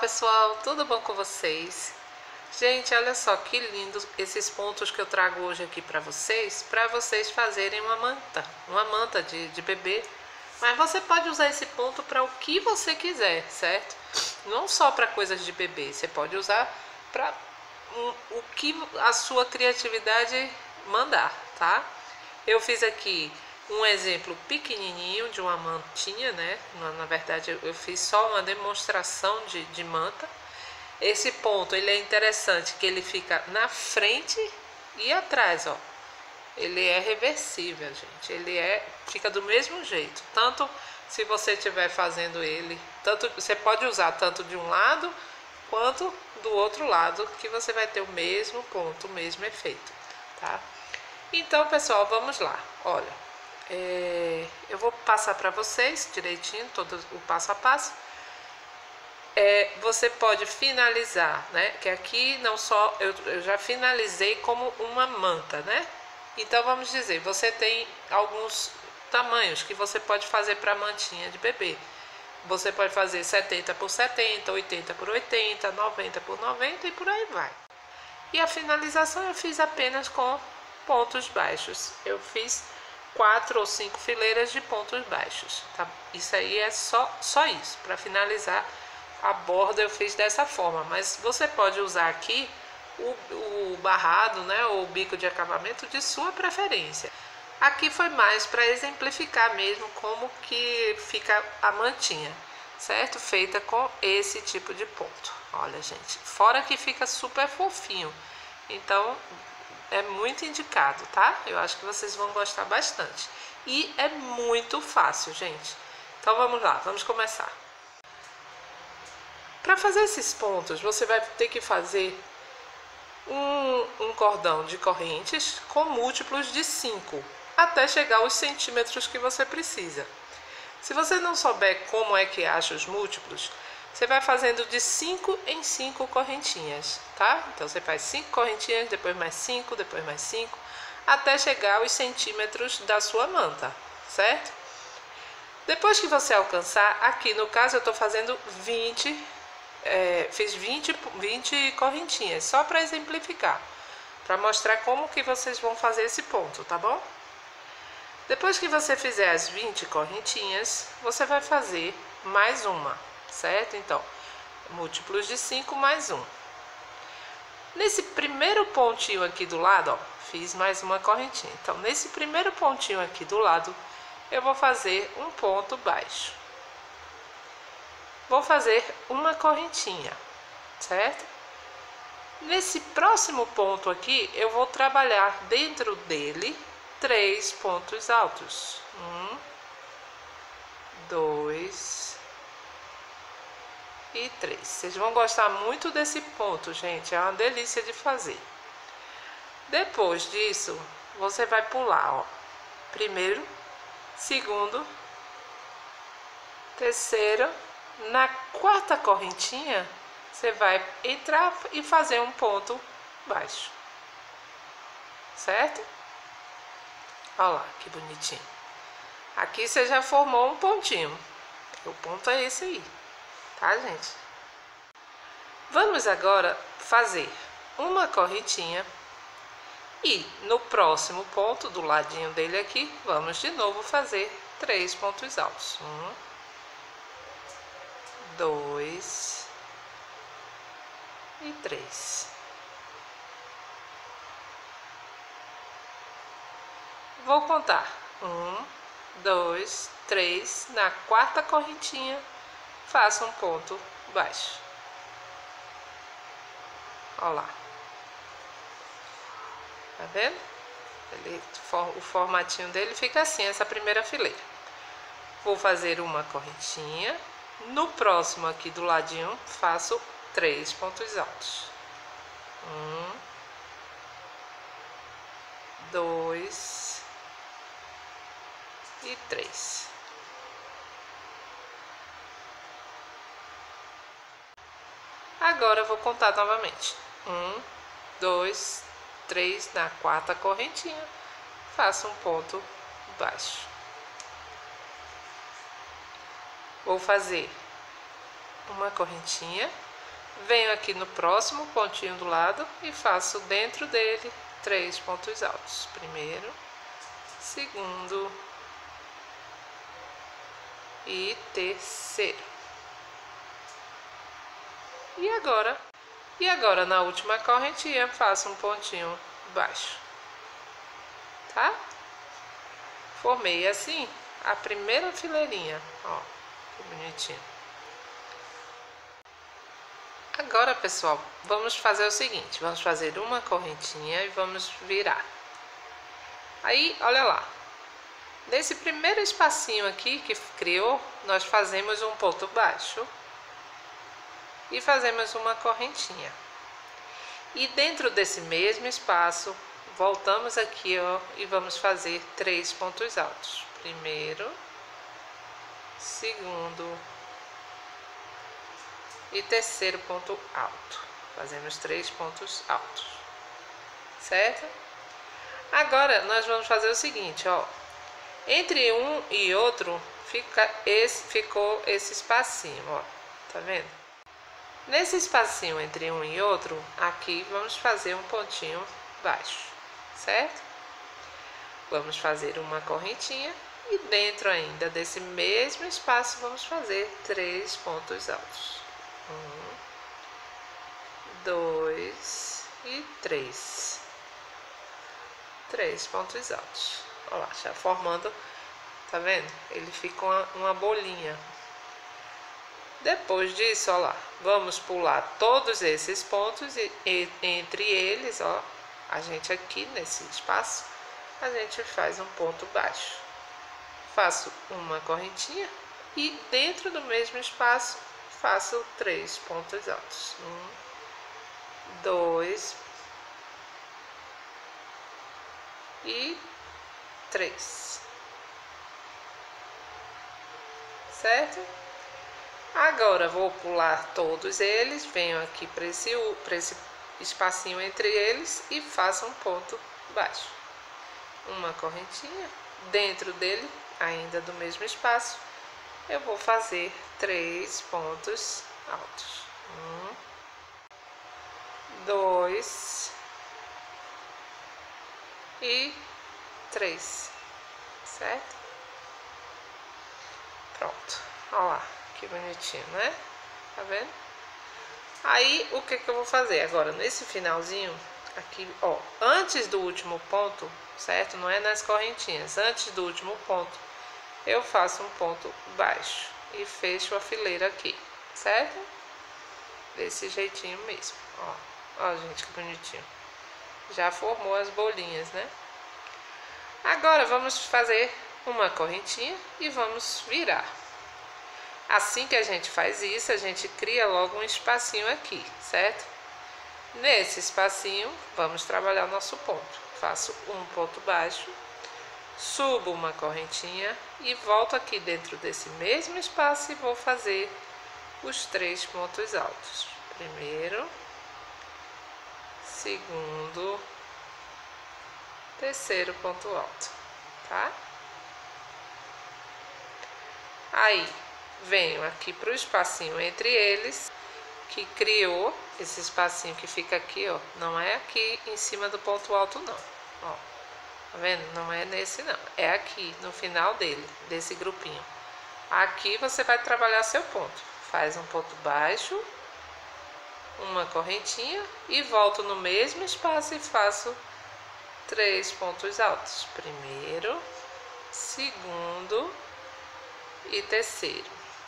pessoal, tudo bom com vocês? Gente, olha só que lindo esses pontos que eu trago hoje aqui para vocês fazerem uma manta de bebê. Mas você pode usar esse ponto para o que você quiser, certo? Não só para coisas de bebê, você pode usar para o que a sua criatividade mandar, tá? Eu fiz aqui um exemplo pequenininho de uma mantinha, né? Na verdade, eu fiz só uma demonstração de manta. Esse ponto, ele é interessante que ele fica na frente e atrás, ó. Ele é reversível, gente. Fica do mesmo jeito. Tanto se você estiver fazendo ele, você pode usar tanto de um lado quanto do outro lado, que você vai ter o mesmo ponto, o mesmo efeito, tá? Então, pessoal, vamos lá. Olha, eu vou passar para vocês direitinho todo o passo a passo. Você pode finalizar, né? Que aqui não só eu já finalizei como uma manta, né? Então vamos dizer, você tem alguns tamanhos que você pode fazer para mantinha de bebê. Você pode fazer 70 por 70, 80 por 80, 90 por 90 e por aí vai. E a finalização eu fiz apenas com pontos baixos. Eu fiz 4 ou 5 fileiras de pontos baixos, tá? Isso aí é só isso. Para finalizar a borda eu fiz dessa forma, mas você pode usar aqui o barrado, né, ou o bico de acabamento de sua preferência. Aqui foi mais para exemplificar mesmo como que fica a mantinha, certo? Feita com esse tipo de ponto. Olha, gente, fora que fica super fofinho. Então, é muito indicado, tá? Eu acho que vocês vão gostar bastante. E é muito fácil, gente. Então, vamos lá, vamos começar. Para fazer esses pontos, você vai ter que fazer um cordão de correntes com múltiplos de 5, até chegar aos centímetros que você precisa. Se você não souber como é que acha os múltiplos, você vai fazendo de 5 em 5 correntinhas, tá? Então você faz 5 correntinhas, depois mais 5, depois mais 5, até chegar aos centímetros da sua manta, certo? Depois que você alcançar, aqui no caso eu estou fazendo 20, fiz 20 correntinhas, só para exemplificar, para mostrar como que vocês vão fazer esse ponto, tá bom? Depois que você fizer as 20 correntinhas, você vai fazer mais uma, certo? Então, múltiplos de 5 mais 1. Nesse primeiro pontinho aqui do lado, ó, fiz mais uma correntinha. Então, nesse primeiro pontinho aqui do lado, eu vou fazer um ponto baixo. Vou fazer uma correntinha, certo? Nesse próximo ponto aqui, eu vou trabalhar dentro dele 3 pontos altos. 1, 2 e 3. Vocês vão gostar muito desse ponto, gente. É uma delícia de fazer. Depois disso, você vai pular, ó. Primeiro, segundo, terceiro. Na quarta correntinha, você vai entrar e fazer um ponto baixo, certo? Olha lá, que bonitinho. Aqui você já formou um pontinho. O ponto é esse aí, tá, gente? Vamos agora fazer uma correntinha e no próximo ponto, do ladinho dele aqui, vamos de novo fazer 3 pontos altos. 1, 2 e 3. Vou contar 1, 2, 3. Na quarta correntinha, faço um ponto baixo. Olha lá. Tá vendo? O formatinho dele fica assim, essa primeira fileira. Vou fazer uma correntinha. No próximo aqui do ladinho, faço 3 pontos altos. 1, 2 e 3. Agora eu vou contar novamente. 1, 2, 3. Na quarta correntinha, faço um ponto baixo. Vou fazer uma correntinha Venho aqui no próximo pontinho do lado e faço dentro dele 3 pontos altos. Primeiro, segundo e terceiro. E agora na última correntinha faço um pontinho baixo, tá? Formei assim a primeira fileirinha, ó, que bonitinho. Agora, pessoal, vamos fazer o seguinte, vamos fazer uma correntinha e vamos virar. Aí, olha lá, nesse primeiro espacinho aqui que criou, nós fazemos um ponto baixo e fazemos uma correntinha. E dentro desse mesmo espaço, voltamos aqui, ó, e vamos fazer 3 pontos altos. Primeiro, segundo e terceiro ponto alto. Fazemos 3 pontos altos, certo? Agora, nós vamos fazer o seguinte, ó. Entre um e outro, ficou esse espacinho, ó. Tá vendo? Nesse espacinho entre um e outro, aqui vamos fazer um pontinho baixo, certo? Vamos fazer uma correntinha e dentro ainda desse mesmo espaço vamos fazer 3 pontos altos. 1, 2 e 3. 3 pontos altos. Olha lá, já formando, tá vendo? Ele fica uma bolinha. Depois disso, ó lá, vamos pular todos esses pontos e entre eles, ó, a gente aqui nesse espaço, a gente faz um ponto baixo. Faço uma correntinha e dentro do mesmo espaço faço 3 pontos altos. 1, 2 e 3. Certo? Agora vou pular todos eles, venho aqui para esse espacinho entre eles e faço um ponto baixo. Uma correntinha, dentro dele, ainda do mesmo espaço, eu vou fazer 3 pontos altos. 1, 2 e 3, certo? Pronto, olha lá. Que bonitinho, né? Tá vendo? Aí, o que eu vou fazer agora? Nesse finalzinho, aqui, ó, antes do último ponto, certo? Não é nas correntinhas. Antes do último ponto, eu faço um ponto baixo e fecho a fileira aqui, certo? Desse jeitinho mesmo, ó. Ó, gente, que bonitinho. Já formou as bolinhas, né? Agora, vamos fazer uma correntinha e vamos virar. Assim que a gente faz isso, a gente cria logo um espacinho aqui, certo? Nesse espacinho, vamos trabalhar o nosso ponto. Faço um ponto baixo, subo uma correntinha e volto aqui dentro desse mesmo espaço e vou fazer os 3 pontos altos. Primeiro, segundo, terceiro ponto alto, tá? Aí, venho aqui para o espacinho entre eles, que criou esse espacinho que fica aqui, ó. Não é aqui em cima do ponto alto, não. Ó, tá vendo? Não é nesse, não. É aqui, no final dele, desse grupinho. Aqui você vai trabalhar seu ponto. Faz um ponto baixo, uma correntinha e volto no mesmo espaço e faço 3 pontos altos. Primeiro, segundo e terceiro.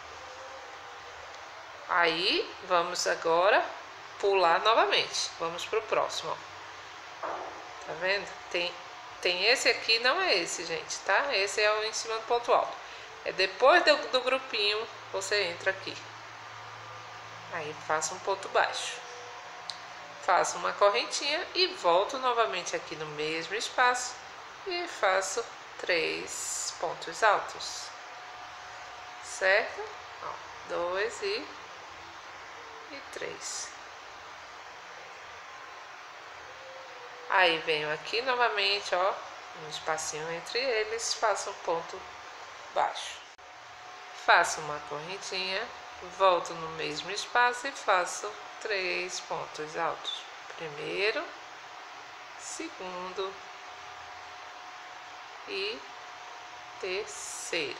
Aí, vamos agora pular novamente. Vamos pro próximo, ó. Tá vendo? Tem esse aqui, não é esse, gente, tá? Esse é o em cima do ponto alto. É depois do grupinho, você entra aqui. Aí, faço um ponto baixo. Faço uma correntinha e volto novamente aqui no mesmo espaço e faço 3 pontos altos. Certo? Ó, 2 e 3. Aí venho aqui novamente, ó, um espacinho entre eles, faço um ponto baixo. Faço uma correntinha volto no mesmo espaço e faço 3 pontos altos. Primeiro, segundo e terceiro.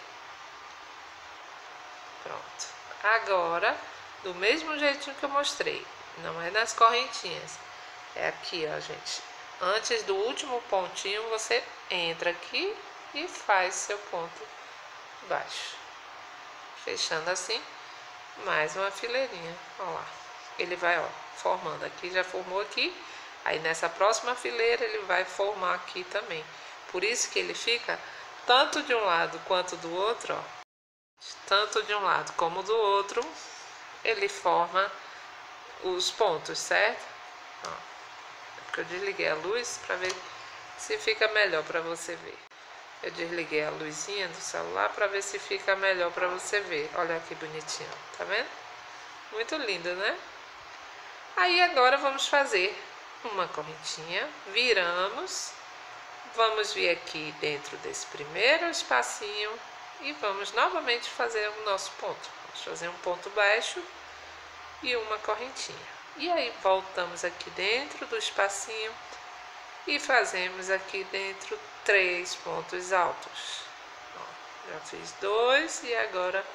Pronto. Agora, do mesmo jeitinho que eu mostrei, não é nas correntinhas, é aqui, ó, gente. Antes do último pontinho, você entra aqui e faz seu ponto baixo. Fechando assim, mais uma fileirinha, ó lá. Ele vai, ó, formando aqui, já formou aqui. Aí nessa próxima fileira ele vai formar aqui também. Por isso que ele fica tanto de um lado quanto do outro, ó. Tanto de um lado como do outro, ele forma os pontos, certo? Ó, é porque eu desliguei a luz para ver se fica melhor para você ver. Eu desliguei a luzinha do celular para ver se fica melhor para você ver. Olha que bonitinho, tá vendo? Muito lindo, né? Aí agora vamos fazer uma correntinha, viramos, vamos vir aqui dentro desse primeiro espacinho e vamos novamente fazer o nosso ponto. Vamos fazer um ponto baixo e uma correntinha. E aí voltamos aqui dentro do espacinho e fazemos aqui dentro 3 pontos altos. Ó, já fiz 2 e agora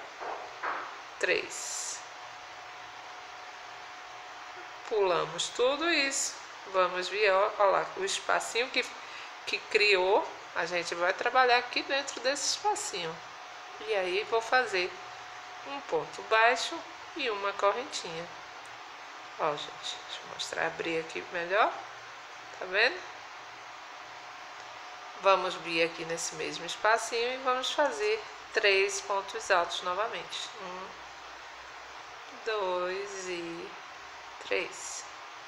3. Pulamos tudo isso. Vamos vir, ó lá, o espacinho que criou, a gente vai trabalhar aqui dentro desse espacinho. E aí vou fazer um ponto baixo e uma correntinha. Ó, gente, deixa eu mostrar, abrir aqui melhor. Tá vendo? Vamos vir aqui nesse mesmo espacinho e vamos fazer 3 pontos altos novamente. 1, 2 e 3.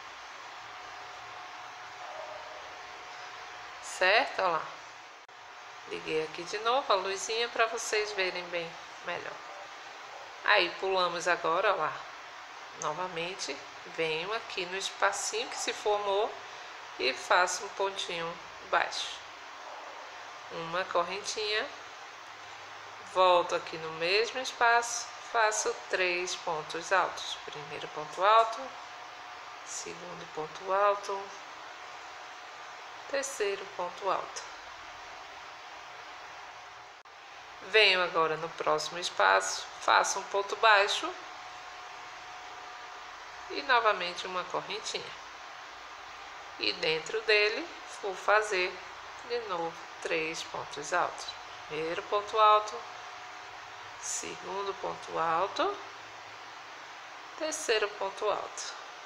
Certo? Olha lá. Liguei aqui de novo a luzinha para vocês verem bem melhor. Aí pulamos agora, ó lá. Novamente, venho aqui no espacinho que se formou e faço um pontinho baixo. Uma correntinha. Volto aqui no mesmo espaço, faço 3 pontos altos. Primeiro ponto alto, segundo ponto alto, terceiro ponto alto. Venho agora no próximo espaço, faço um ponto baixo e novamente uma correntinha. E dentro dele vou fazer de novo 3 pontos altos. Primeiro ponto alto, segundo ponto alto, terceiro ponto alto.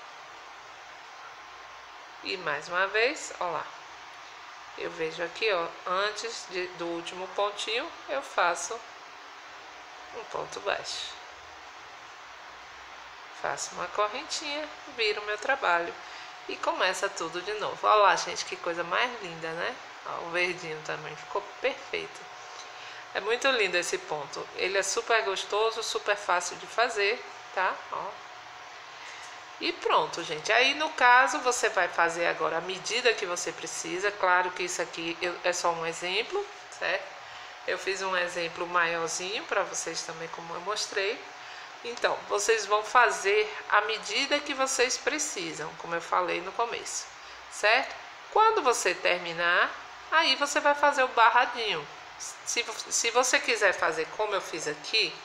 E mais uma vez, ó lá. Eu vejo aqui, ó, antes do último pontinho, eu faço um ponto baixo. Faço uma correntinha, viro o meu trabalho e começa tudo de novo. Olha lá, gente, que coisa mais linda, né? Ó, o verdinho também ficou perfeito. É muito lindo esse ponto. Ele é super gostoso, super fácil de fazer, tá? Ó. E pronto, gente. Aí, no caso, você vai fazer agora a medida que você precisa. Claro que isso aqui é só um exemplo, certo? Eu fiz um exemplo maiorzinho para vocês também, como eu mostrei. Então, vocês vão fazer a medida que vocês precisam, como eu falei no começo, certo? Quando você terminar, aí você vai fazer o barradinho. Se você quiser fazer como eu fiz aqui,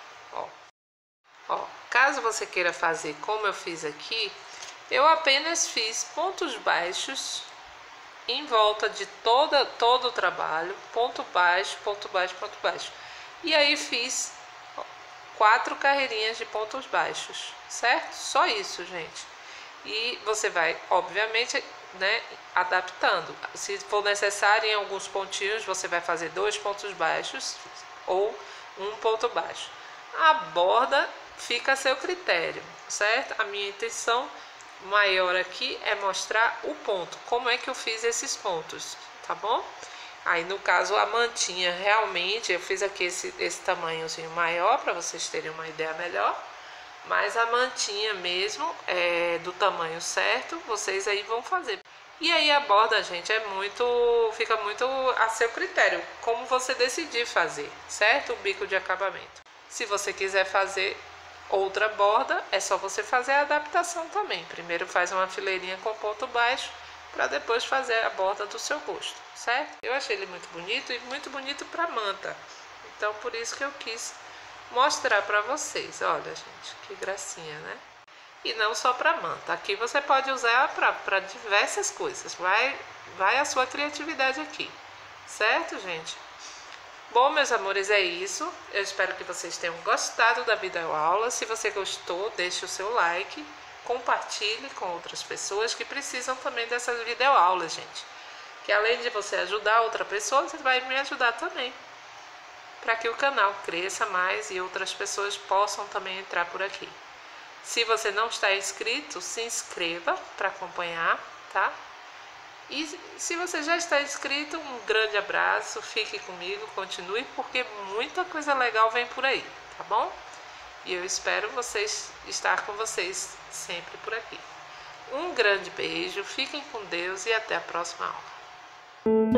ó, caso você queira fazer como eu fiz aqui, eu apenas fiz pontos baixos em volta de todo o trabalho, ponto baixo, ponto baixo, ponto baixo. E aí fiz 4 carreirinhas de pontos baixos, certo? Só isso, gente. E você vai, obviamente, né, adaptando. Se for necessário em alguns pontinhos, você vai fazer 2 pontos baixos ou um ponto baixo. A borda fica a seu critério, certo? A minha intenção maior aqui é mostrar o ponto, como é que eu fiz esses pontos, tá bom? Aí no caso a mantinha, realmente eu fiz aqui esse tamanhozinho maior para vocês terem uma ideia melhor, mas a mantinha mesmo é do tamanho certo, vocês aí vão fazer. E aí a borda, gente, fica muito a seu critério, como você decidir fazer, certo? O bico de acabamento. Se você quiser fazer Outra borda é só você fazer a adaptação também. Primeiro faz uma fileirinha com ponto baixo para depois fazer a borda do seu gosto, certo? Eu achei ele muito bonito e muito bonito para manta. Então por isso que eu quis mostrar para vocês. Olha, gente, que gracinha, né? E não só para manta. Aqui você pode usar para diversas coisas. Vai a sua criatividade aqui, certo, gente? Bom, meus amores, é isso. Eu espero que vocês tenham gostado da videoaula. Se você gostou, deixe o seu like, compartilhe com outras pessoas que precisam também dessas videoaulas, gente. Que além de você ajudar outra pessoa, você vai me ajudar também, para que o canal cresça mais e outras pessoas possam também entrar por aqui. Se você não está inscrito, se inscreva para acompanhar, tá? E se você já está inscrito, um grande abraço, fique comigo, continue, porque muita coisa legal vem por aí, tá bom? E eu espero estar com vocês sempre por aqui. Um grande beijo, fiquem com Deus e até a próxima aula.